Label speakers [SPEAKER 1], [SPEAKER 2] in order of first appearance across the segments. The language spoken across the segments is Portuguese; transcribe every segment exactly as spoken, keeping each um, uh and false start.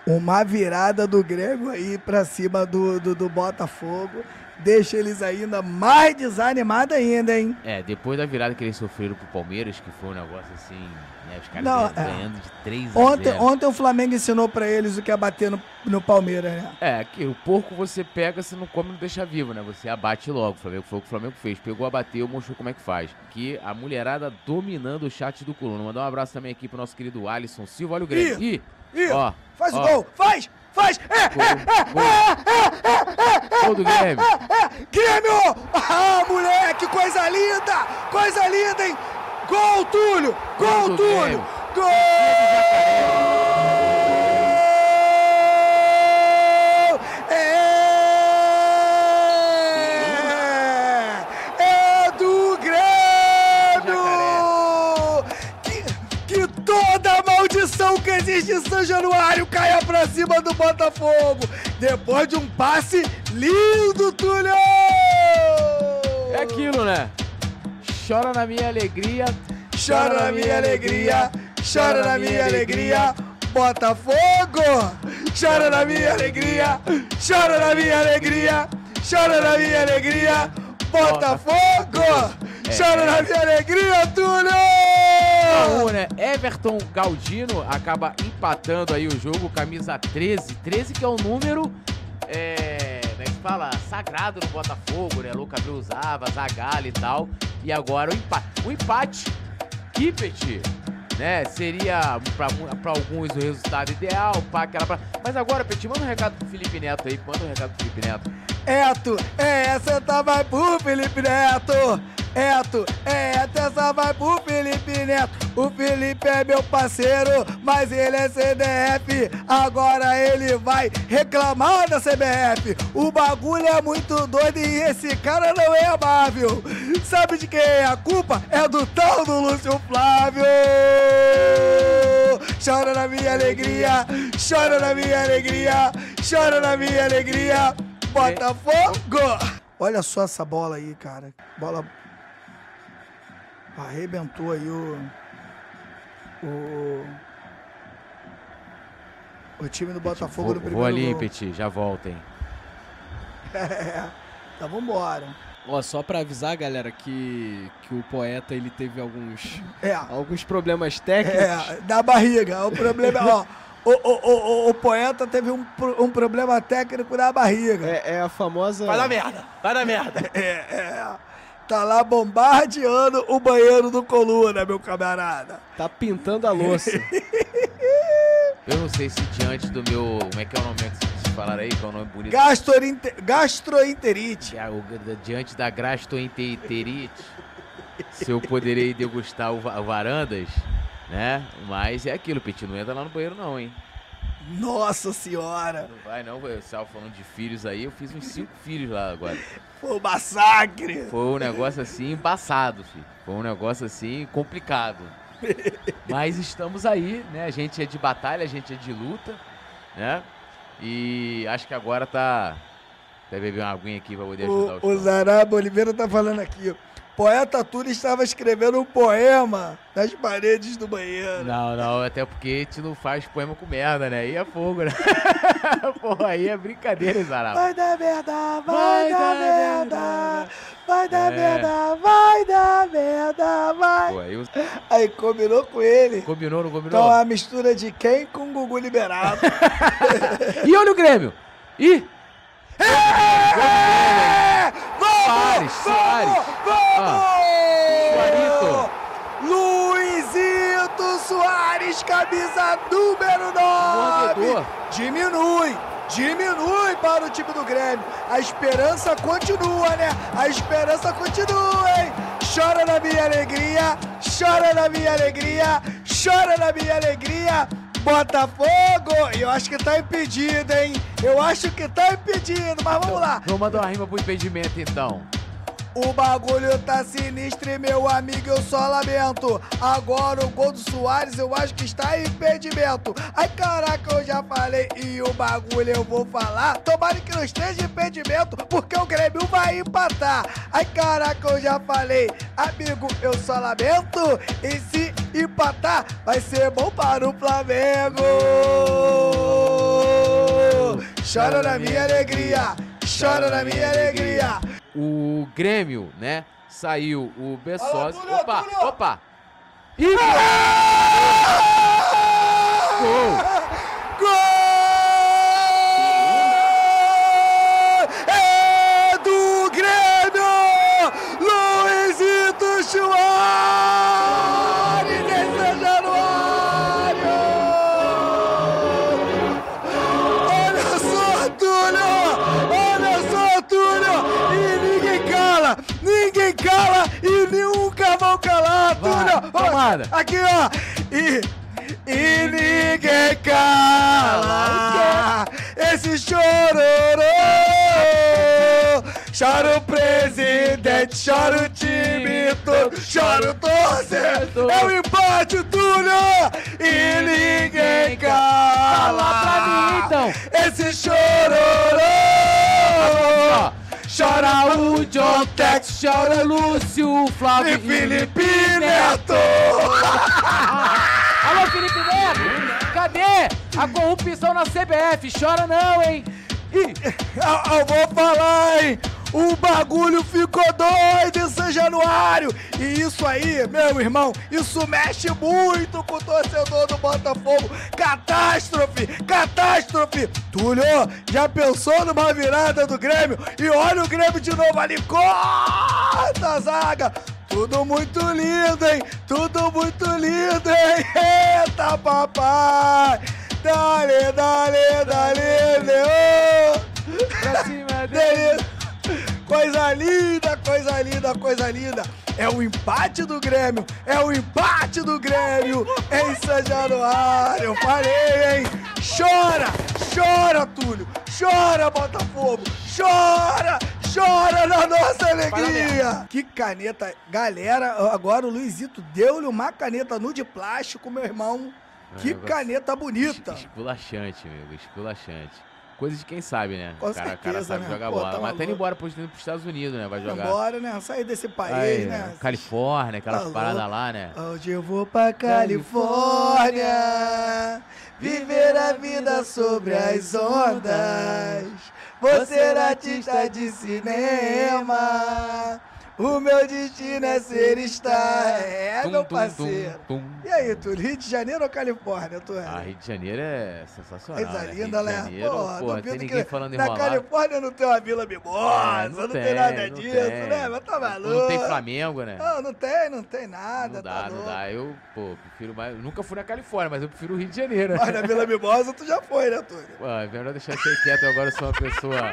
[SPEAKER 1] Uma virada do Grêmio aí pra cima do, do, do Botafogo. Deixa eles ainda mais desanimados ainda, hein?
[SPEAKER 2] É, depois da virada que eles sofreram pro Palmeiras, que foi um negócio assim, né? Os caras
[SPEAKER 1] Não,
[SPEAKER 2] ganhando
[SPEAKER 1] é.
[SPEAKER 2] de três a zero.
[SPEAKER 1] Ontem, ontem o Flamengo ensinou pra eles o que é bater no, no Palmeiras, né?
[SPEAKER 2] É, que o porco você pega, você não come e não deixa vivo, né? Você abate logo. O Flamengo foi o que o Flamengo fez. Pegou, abateu, mostrou como é que faz. Que a mulherada dominando o chat do Coluna. Mandar um abraço também aqui pro nosso querido Alisson Silva. Olha o Grêmio. Ih,
[SPEAKER 1] Ih,
[SPEAKER 2] ó,
[SPEAKER 1] faz
[SPEAKER 2] ó.
[SPEAKER 1] o gol, faz! Faz! É,
[SPEAKER 2] Gol,
[SPEAKER 1] é, é,
[SPEAKER 2] gol.
[SPEAKER 1] é, é, é,
[SPEAKER 2] Gol do Grêmio.
[SPEAKER 1] É, é, Grêmio! Ah, moleque, coisa linda! Coisa linda, hein? Gol, Túlio! Gol,
[SPEAKER 2] Gol do
[SPEAKER 1] Túlio!
[SPEAKER 2] Grêmio.
[SPEAKER 1] Gol! É! É do Grêmio! Que, que toda a maldição que existe em São Januário caia pra cima do Botafogo! Depois de um passe lindo, Túlio!
[SPEAKER 2] É aquilo, né? Chora na minha alegria.
[SPEAKER 1] Chora na minha alegria, chora na minha alegria, Botafogo! Chora na minha alegria, chora na minha alegria, chora na minha alegria, Botafogo! Chora na minha alegria, Túlio!
[SPEAKER 2] Um, né? Everton Galdino acaba empatando aí o jogo, camisa treze. treze que é o número, é, como é que fala? Sagrado no Botafogo, né? Louca Abreu usava, Zagallo e tal. E agora o empate. O empate, Kippet, né? Seria para alguns o resultado ideal, pá, aquela pra... Mas agora, Petit, manda um recado pro Felipe Neto aí, manda um recado pro Felipe Neto.
[SPEAKER 1] Eto, é, essa tá vai pro Felipe Neto. Eto, é, essa vai pro Felipe Neto. O Felipe é meu parceiro, mas ele é C D F. Agora ele vai reclamar da C B F. O bagulho é muito doido e esse cara não é amável. Sabe de quem é a culpa? É do tal do Lúcio Flávio. Chora na minha alegria, chora na minha alegria, chora na minha alegria, Botafogo! Olha só essa bola aí, cara. Bola arrebentou aí o o, o time do Botafogo
[SPEAKER 2] vou,
[SPEAKER 1] no primeiro
[SPEAKER 2] Vou ali,
[SPEAKER 1] gol.
[SPEAKER 2] Petit, já voltem.
[SPEAKER 1] É, então vambora.
[SPEAKER 3] Ó, só pra avisar, galera, que, que o Poeta, ele teve alguns,
[SPEAKER 1] É.
[SPEAKER 3] alguns problemas técnicos.
[SPEAKER 1] É, da barriga. O problema, ó, o, o, o, o Poeta teve um, um problema técnico na barriga.
[SPEAKER 3] É, é a famosa...
[SPEAKER 1] Vai dar merda, vai dar merda. É, é. Tá lá bombardeando o banheiro do Coluna, meu camarada.
[SPEAKER 3] Tá pintando a louça.
[SPEAKER 2] Eu não sei se diante do meu... Como é que é o nome que vocês falaram aí? Que é o nome bonito.
[SPEAKER 1] Gastrointe- gastroenterite.
[SPEAKER 2] É, o- Diante da gastroenterite, se eu poderei degustar o, va- o varandas, né? Mas é aquilo, Petit, não entra lá no banheiro não, hein?
[SPEAKER 1] Nossa senhora.
[SPEAKER 2] Não vai não, eu estava falando de filhos aí, eu fiz uns cinco filhos lá agora.
[SPEAKER 1] Foi um massacre.
[SPEAKER 2] Foi um negócio assim embaçado, filho. Foi um negócio assim complicado. Mas estamos aí, né? A gente é de batalha, a gente é de luta, né? E acho que agora tá... Deve beber uma aguinha aqui pra poder ajudar
[SPEAKER 1] O, o
[SPEAKER 2] os
[SPEAKER 1] Zaraba Oliveira tá falando aqui. Poeta Túlio estava escrevendo um poema nas paredes do banheiro.
[SPEAKER 2] Não, não, até porque a gente não faz poema com merda, né? Aí é fogo, né? Porra, aí é brincadeira, Zaraba.
[SPEAKER 1] Vai dar merda, vai,
[SPEAKER 2] Vai
[SPEAKER 1] dar,
[SPEAKER 2] dar
[SPEAKER 1] merda,
[SPEAKER 2] merda.
[SPEAKER 1] vai dar
[SPEAKER 2] É.
[SPEAKER 1] merda, vai dar merda, vai.
[SPEAKER 2] Pô, aí eu...
[SPEAKER 1] Aí combinou com ele.
[SPEAKER 2] Combinou, não combinou?
[SPEAKER 1] Então é a mistura de quem com o Gugu liberado.
[SPEAKER 2] E olha o Grêmio! Ih!
[SPEAKER 1] É! Vamos!
[SPEAKER 2] Soares, Soares.
[SPEAKER 1] Vamos!
[SPEAKER 2] Suarito.
[SPEAKER 1] Luizito Soares, camisa número nove.
[SPEAKER 2] Mordedor.
[SPEAKER 1] Diminui, diminui para o time do Grêmio. A esperança continua, né? A esperança continua, hein? Chora na minha alegria, chora na minha alegria, chora na minha alegria. Botafogo! Eu acho que tá impedido, hein? Eu acho que tá impedido, mas vamos lá.
[SPEAKER 2] Vamos mandar uma rima pro impedimento, então.
[SPEAKER 1] O bagulho tá sinistro e, meu amigo, eu só lamento. Agora o gol do Soares eu acho que está em impedimento. Ai, caraca, eu já falei e o bagulho eu vou falar. Tomara que não esteja em impedimento, porque o Grêmio vai empatar. Ai, caraca, eu já falei. Amigo, eu só lamento. E se empatar, vai ser bom para o Flamengo. chora na minha alegria, chora na minha alegria.
[SPEAKER 2] O Grêmio, né? Saiu o Bessosi.
[SPEAKER 1] Túlio,
[SPEAKER 2] Opa,
[SPEAKER 1] Túlio.
[SPEAKER 2] opa! Ih, gol!
[SPEAKER 1] Gol! É do Grêmio! Luizito Soares de São Januário! Olha só, Túlio! Olha só, Túlio! E ninguém cala! Ninguém cala! E nunca vão calar,
[SPEAKER 2] Vai,
[SPEAKER 1] Túlio!
[SPEAKER 2] tomada.
[SPEAKER 1] Aqui, ó! E... E ninguém cala esse chororô. Chora o presidente, chora o time todo, chora o torcedor. É o empate, Túlio. E ninguém cala.
[SPEAKER 2] Fala pra mim, então.
[SPEAKER 1] Esse chororô.
[SPEAKER 2] Chora o John Tex, chora o Lúcio, Flávio
[SPEAKER 1] E Felipe Neto.
[SPEAKER 2] Alô, Felipe Neto! Cadê a corrupção na C B F? Chora não, hein?
[SPEAKER 1] Eu, eu vou falar, hein? O bagulho ficou doido em São Januário. E isso aí, meu irmão, isso mexe muito com o torcedor do Botafogo. Catástrofe, catástrofe. Túlio, já pensou numa virada do Grêmio? E olha o Grêmio de novo ali, corta a zaga. Tudo muito lindo, hein? Tudo muito lindo, hein? Eita, papai! Dale, dale, dale, Leô!
[SPEAKER 2] Pra cima dele!
[SPEAKER 1] Coisa linda, coisa linda, coisa linda. É o empate do Grêmio, é o empate do Grêmio em São Januário. Eu falei, hein? Chora, chora, Túlio. Chora, Botafogo. Chora, chora na nossa alegria. Que caneta. Galera, agora o Luizito deu-lhe uma caneta nude plástico, meu irmão. Que
[SPEAKER 2] É,
[SPEAKER 1] caneta bonita.
[SPEAKER 2] Esculachante, meu, esculachante. Coisa de quem sabe, né?
[SPEAKER 1] Com
[SPEAKER 2] o cara,
[SPEAKER 1] certeza,
[SPEAKER 2] cara sabe
[SPEAKER 1] né?
[SPEAKER 2] jogar
[SPEAKER 1] Pô,
[SPEAKER 2] bola.
[SPEAKER 1] tá
[SPEAKER 2] Mas tá
[SPEAKER 1] maluco.
[SPEAKER 2] indo embora, pô, indo pros Estados Unidos, né? Vai jogar.
[SPEAKER 1] Embora, né? Sair desse país,
[SPEAKER 2] Aí,
[SPEAKER 1] né?
[SPEAKER 2] Califórnia, aquelas
[SPEAKER 1] Tá
[SPEAKER 2] paradas
[SPEAKER 1] louco.
[SPEAKER 2] lá, né?
[SPEAKER 1] Hoje eu vou pra Califórnia viver a vida sobre as ondas. Vou ser artista de cinema. O meu destino é ser estar. É,
[SPEAKER 2] Tum,
[SPEAKER 1] meu
[SPEAKER 2] tum,
[SPEAKER 1] parceiro.
[SPEAKER 2] tum, tum.
[SPEAKER 1] E aí, Túlio? Rio de Janeiro ou Califórnia, tu
[SPEAKER 2] Ah, Rio de Janeiro é sensacional.
[SPEAKER 1] Coisa
[SPEAKER 2] né?
[SPEAKER 1] linda,
[SPEAKER 2] Rio de
[SPEAKER 1] né?
[SPEAKER 2] Janeiro,
[SPEAKER 1] Pô,
[SPEAKER 2] pô, não
[SPEAKER 1] duvido
[SPEAKER 2] tem
[SPEAKER 1] que
[SPEAKER 2] ninguém falando
[SPEAKER 1] na
[SPEAKER 2] enrolado.
[SPEAKER 1] Califórnia não tem uma Vila Mimosa,
[SPEAKER 2] É,
[SPEAKER 1] não,
[SPEAKER 2] não
[SPEAKER 1] tem,
[SPEAKER 2] tem,
[SPEAKER 1] nada
[SPEAKER 2] não
[SPEAKER 1] disso,
[SPEAKER 2] tem.
[SPEAKER 1] né? Mas tá maluco.
[SPEAKER 2] Não tem Flamengo, né?
[SPEAKER 1] Não, não tem, não tem nada.
[SPEAKER 2] Não dá,
[SPEAKER 1] tá
[SPEAKER 2] não
[SPEAKER 1] louco.
[SPEAKER 2] dá. Eu, pô, prefiro mais. Eu nunca fui na Califórnia, mas eu prefiro o Rio de Janeiro.
[SPEAKER 1] Mas na Vila Mimosa tu já foi, né, Túlio?
[SPEAKER 2] Pô, é melhor deixar isso aí quieto. Agora eu sou uma pessoa.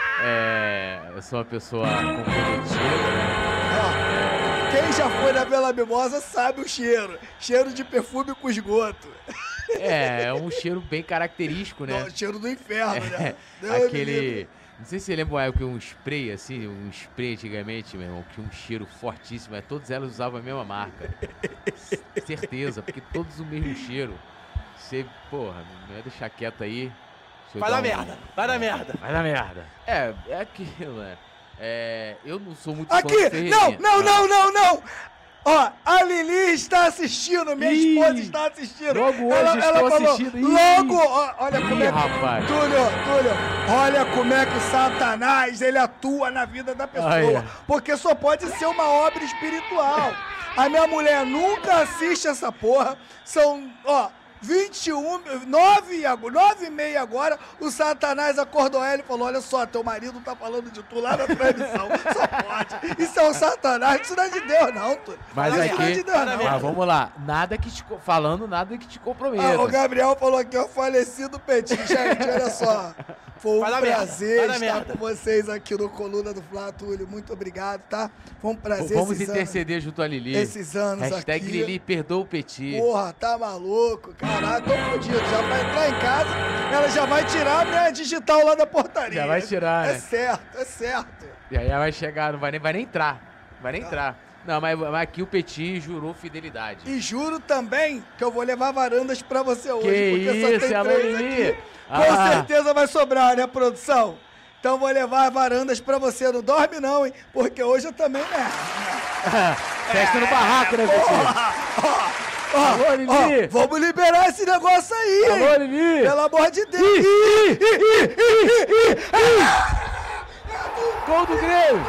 [SPEAKER 2] É. Eu sou uma pessoa comprometida, né?
[SPEAKER 1] Ó, quem já foi na Vila Mimosa sabe o cheiro. Cheiro de perfume com esgoto.
[SPEAKER 2] É, é um cheiro bem característico, né?
[SPEAKER 1] Não, cheiro do inferno, né?
[SPEAKER 2] É,
[SPEAKER 1] Deus me
[SPEAKER 2] aquele.
[SPEAKER 1] livre.
[SPEAKER 2] Não sei se você lembra uma época um spray, assim, um spray antigamente, meu irmão, que tinha um cheiro fortíssimo, mas todas elas usavam a mesma marca. Certeza, porque todos o mesmo cheiro. Você, porra, não ia deixar quieto aí. Deixa eu
[SPEAKER 4] Vai
[SPEAKER 2] dar
[SPEAKER 4] dar
[SPEAKER 2] um-
[SPEAKER 4] merda, vai dar merda.
[SPEAKER 2] Vai dar merda. É, é aquilo, né? É, eu não sou muito
[SPEAKER 1] Aqui!
[SPEAKER 2] fã do
[SPEAKER 1] Não,
[SPEAKER 2] Ferreirinha.
[SPEAKER 1] não, não, não, não! Ó, a Lili está assistindo, minha
[SPEAKER 2] Ih,
[SPEAKER 1] esposa está assistindo.
[SPEAKER 2] logo hoje
[SPEAKER 1] ela, ela
[SPEAKER 2] estou
[SPEAKER 1] falou,
[SPEAKER 2] assistindo. Ih.
[SPEAKER 1] logo, ó, olha
[SPEAKER 2] Ih,
[SPEAKER 1] como é que...
[SPEAKER 2] rapaz.
[SPEAKER 1] Túlio, Túlio, olha como é que o Satanás, ele atua na vida da pessoa.
[SPEAKER 2] Olha.
[SPEAKER 1] Porque só pode ser uma obra espiritual. A minha mulher nunca assiste essa porra. São, ó... vinte e um, nove e agora, nove e meia agora, o Satanás acordou ela e falou, olha só, teu marido tá falando de tu lá na transmissão, só pode. Isso é um Satanás, isso não é de Deus não, Túlio.
[SPEAKER 2] Mas
[SPEAKER 1] isso não é
[SPEAKER 2] aqui,
[SPEAKER 1] de Deus não.
[SPEAKER 2] mas vamos lá, nada que te, co- falando nada que te comprometa.
[SPEAKER 1] Ah, o Gabriel falou aqui, ó, falecido Petit. Gente, olha só. Foi um
[SPEAKER 4] Vai dar merda,
[SPEAKER 1] prazer
[SPEAKER 4] vai dar
[SPEAKER 1] estar
[SPEAKER 4] merda.
[SPEAKER 1] com vocês aqui no Coluna do Flá, Túlio. Muito obrigado, tá? Foi um prazer
[SPEAKER 2] Vamos
[SPEAKER 1] esses
[SPEAKER 2] interceder junto a Lili.
[SPEAKER 1] anos, esses anos
[SPEAKER 2] Hashtag
[SPEAKER 1] aqui.
[SPEAKER 2] Lili, perdoa o Petit.
[SPEAKER 1] Porra, tá maluco? Caralho, tô fodido. Já vai entrar em casa, ela já vai tirar a minha digital lá da portaria.
[SPEAKER 2] Já vai tirar,
[SPEAKER 1] É
[SPEAKER 2] né?
[SPEAKER 1] certo, é certo.
[SPEAKER 2] E aí ela vai chegar, não vai nem, vai nem entrar. Vai
[SPEAKER 1] Tá.
[SPEAKER 2] nem entrar. Não, mas, mas aqui o Petit jurou fidelidade.
[SPEAKER 1] E juro também que eu vou levar varandas pra você hoje,
[SPEAKER 2] Que
[SPEAKER 1] porque só
[SPEAKER 2] isso,
[SPEAKER 1] tem
[SPEAKER 2] alô,
[SPEAKER 1] três
[SPEAKER 2] Lili.
[SPEAKER 1] aqui. Com
[SPEAKER 2] Ah.
[SPEAKER 1] certeza vai sobrar, né, produção? Então vou levar varandas pra você. Não dorme não, hein? Porque hoje eu também, né?
[SPEAKER 2] Festa no barraco, né, Petit?
[SPEAKER 1] Porra! Ó, Ó,
[SPEAKER 2] Alô, Lili.
[SPEAKER 1] ó, vamos liberar esse negócio aí, hein?
[SPEAKER 2] Alô, Lili.
[SPEAKER 1] Pelo amor de Deus.
[SPEAKER 2] Ih,
[SPEAKER 1] Ih, ih, ih, ih, ih.
[SPEAKER 2] Gol do Grêmio.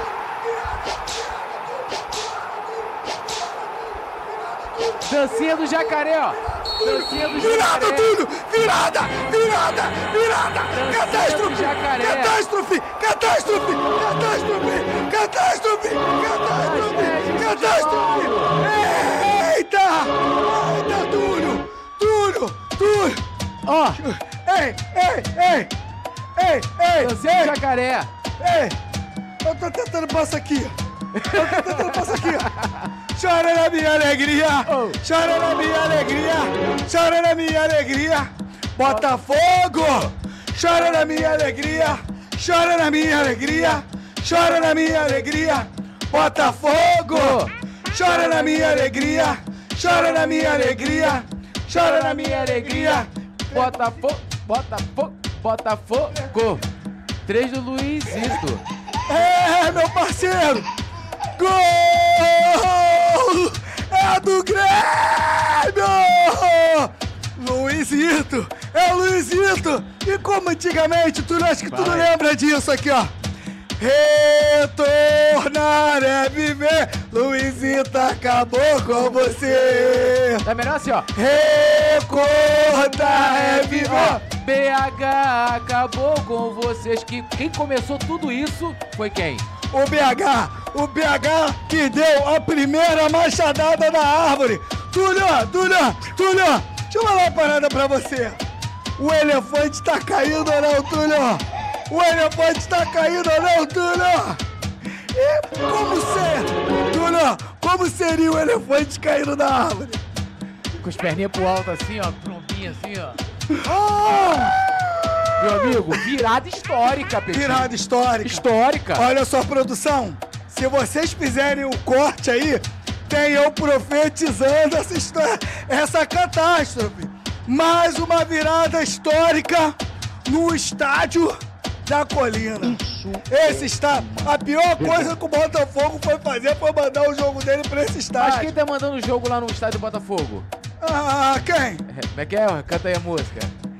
[SPEAKER 2] Dancinha do jacaré, ó. Dancinha do
[SPEAKER 1] Virada,
[SPEAKER 2] jacaré.
[SPEAKER 1] Túlio! Virada! Virada! Virada!
[SPEAKER 2] Dancinha
[SPEAKER 1] Catástrofe!
[SPEAKER 2] do jacaré.
[SPEAKER 1] Catástrofe! Catástrofe! Catástrofe! Catástrofe! Catástrofe! Catástrofe! Eita! Eita, Túlio! Túlio! Túlio!
[SPEAKER 2] Ó,
[SPEAKER 1] Ei! Ei! Ei! Ei! Ei!
[SPEAKER 2] dancinha do
[SPEAKER 1] Ei!
[SPEAKER 2] jacaré.
[SPEAKER 1] Ei! Eu tô tentando passar aqui, ó. Eu tô tentando passar aqui, ó. Chora na minha alegria,
[SPEAKER 2] Oh.
[SPEAKER 1] chora na minha alegria, chora na minha alegria, Botafogo! Chora na minha alegria, chora na minha alegria, chora na minha alegria, Botafogo! Chora na minha alegria, chora na minha alegria, chora na minha alegria.
[SPEAKER 2] Botafogo, Botafogo, Botafogo. Três do Luizito.
[SPEAKER 1] É, meu parceiro! Gol! É do Grêmio! Luizito! É o Luizito! E como antigamente, tu acha que tu não
[SPEAKER 2] Vai.
[SPEAKER 1] lembra disso aqui, ó? Retornar é viver, Luizito acabou com você.
[SPEAKER 2] É melhor assim, ó.
[SPEAKER 1] Recordar é viver.
[SPEAKER 2] Ó, B H acabou com vocês. Que quem começou tudo isso foi quem?
[SPEAKER 1] O B H, o B H que deu a primeira machadada na árvore. Túlio, Túlio, Túlio, deixa eu falar uma parada pra você. O elefante tá caindo ou não, Túlio? O elefante tá caindo ou não, Túlio? E como ser, Túlio, como seria o elefante caindo da árvore?
[SPEAKER 2] Com as perninhas pro alto assim, ó. Trombinha assim, ó.
[SPEAKER 1] Ah,
[SPEAKER 2] Meu amigo, virada histórica, Peitinho.
[SPEAKER 1] virada histórica.
[SPEAKER 2] Histórica.
[SPEAKER 1] Olha só, produção, se vocês fizerem o corte aí, tem eu profetizando essa história, essa catástrofe. Mais uma virada histórica no estádio da Colina. Esse está a pior coisa que o Botafogo foi fazer foi mandar o jogo dele pra esse
[SPEAKER 2] Mas
[SPEAKER 1] estádio.
[SPEAKER 2] quem tá mandando o jogo lá no estádio do Botafogo?
[SPEAKER 1] Ah, quem?
[SPEAKER 2] É, Como é que é? Canta aí a música.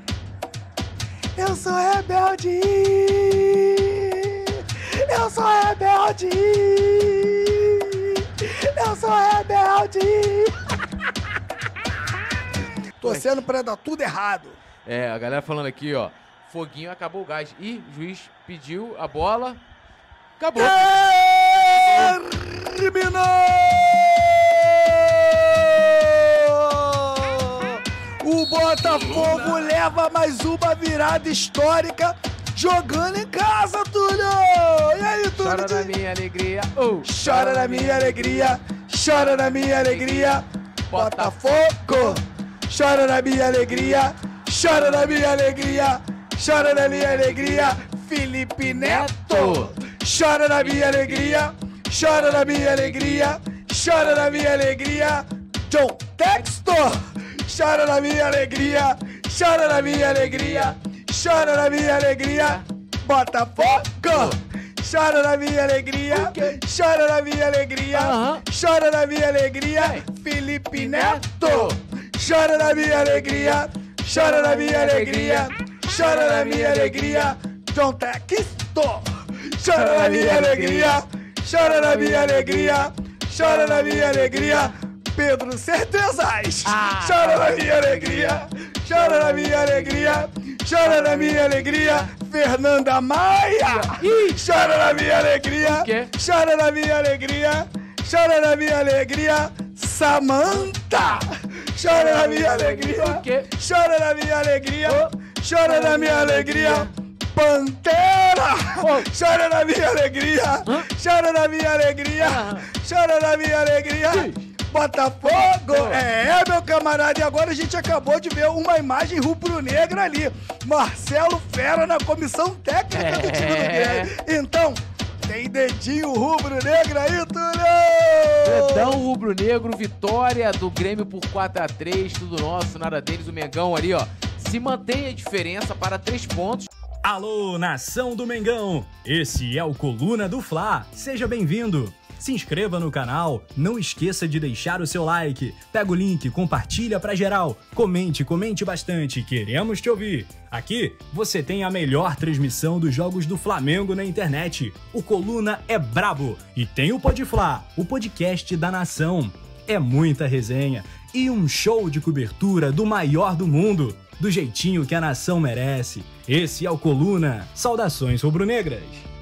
[SPEAKER 1] Eu sou rebelde. Eu sou rebelde. Eu sou rebelde. Torcendo pra dar tudo errado.
[SPEAKER 2] É, a galera falando aqui, ó. Foguinho, acabou o gás. Ih, o juiz pediu a bola. Acabou.
[SPEAKER 1] Terminou! O Botafogo leva mais uma virada histórica jogando em casa, Túlio! E aí, Túlio?
[SPEAKER 2] Chora na minha alegria. Oh.
[SPEAKER 1] Chora na minha alegria, chora na minha alegria, Botafogo! Chora na minha alegria, chora na minha alegria, chora na minha alegria, Felipe Neto! Chora na minha alegria, chora na minha alegria, chora na minha alegria, John Textor! Chora na minha alegria, chora na minha alegria, chora na minha alegria, Botafogo! Chora na minha alegria, chora na minha alegria,
[SPEAKER 2] Aham.
[SPEAKER 1] chora na minha alegria, Felipe Neto! Chora na minha alegria, chora na minha alegria, chora na minha alegria, John Textor! Chora na minha alegria, chora na minha alegria, chora na minha alegria, Pedro Certezas!
[SPEAKER 2] Ah.
[SPEAKER 1] Chora na minha alegria, chora na minha alegria, chora na minha alegria, Fernanda Maia!
[SPEAKER 2] Ih.
[SPEAKER 1] Chora na minha alegria,
[SPEAKER 2] O quê?
[SPEAKER 1] chora na minha alegria, chora na minha alegria, Samanta! Chora na minha alegria,
[SPEAKER 2] O quê?
[SPEAKER 1] chora na minha alegria, chora na minha alegria, Pantera!
[SPEAKER 2] Oh.
[SPEAKER 1] Chora na minha alegria,
[SPEAKER 2] Hã?
[SPEAKER 1] chora na minha alegria,
[SPEAKER 2] Ah.
[SPEAKER 1] chora na minha alegria,
[SPEAKER 2] Ih.
[SPEAKER 1] Botafogo!
[SPEAKER 2] Oh.
[SPEAKER 1] É, meu camarada, e agora a gente acabou de ver uma imagem rubro-negra ali. Marcelo Fera na comissão técnica do time do
[SPEAKER 2] É.
[SPEAKER 1] Grêmio. Então, tem dedinho rubro-negro aí, Túlio!
[SPEAKER 2] Dedão rubro-negro, vitória do Grêmio por quatro a três, tudo nosso, nada deles. O Mengão ali, ó, se mantém a diferença para três pontos.
[SPEAKER 4] Alô, nação do Mengão! Esse é o Coluna do Fla. Seja bem-vindo. Se inscreva no canal, não esqueça de deixar o seu like, pega o link, compartilha pra geral, comente, comente bastante, queremos te ouvir. Aqui você tem a melhor transmissão dos jogos do Flamengo na internet. O Coluna é brabo e tem o Podfla, o podcast da nação. É muita resenha e um show de cobertura do maior do mundo, do jeitinho que a nação merece. Esse é o Coluna. Saudações rubro-negras.